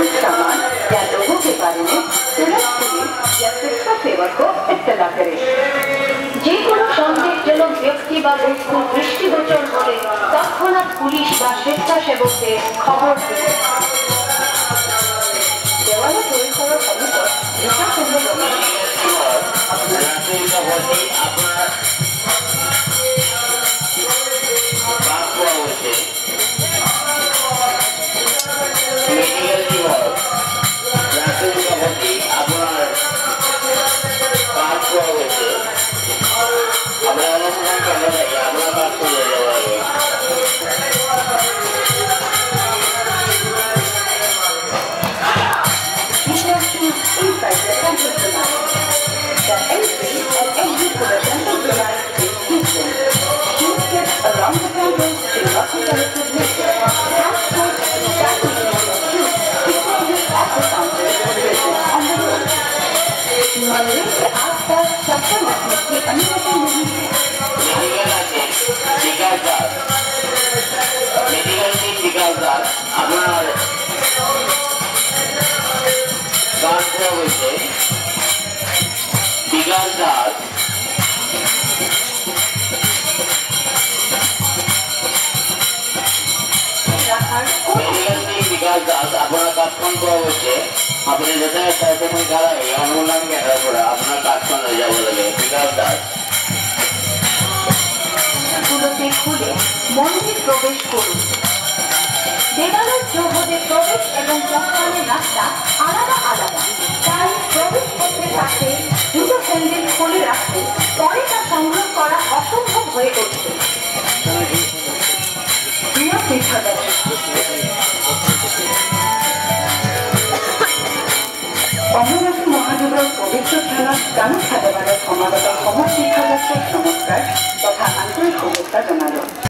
कोई सामान या लोगों के बारे में तुरंत पुलिस या स्वेच्छासेवक को इत्तला करें। যে কোনো সন্দেহজনক ব্যক্তি বা বস্তু দৃষ্টিগোচর হলে তৎক্ষণাৎ পুলিশ বা স্বেচ্ছাসেবকদের খবর দিন। দেওয়ালে তৈরি করার খবর আপনার কাজকর্ম করা হচ্ছে আপনি যেটা সাথে গাড়াই অনুমোদন কেনার পরে আপনার কাজকর্ম হয়ে যাবে লাগে বিকাশ দাস গুলোতে খুলে মন্দির প্রবেশ করুন। দেবালয় চৌহদে প্রবেশ এবং প্রস্থানের রাস্তা আলাদা আলাদা, তাই প্রবেশ করতে পারতে দুটো স্যান্ডেল খুলে রাখতে পরে তা সংগ্রহ করা অসম্ভব হয়ে উঠছে। প্রিয় তীর্থযাত্রী, অমরনাথ মহাদেৱৰ পবিত্ৰ স্থানত গান খাদবাৰৰ সমাগত সময় তীৰ্থযাত্ৰীক নমস্কাৰ।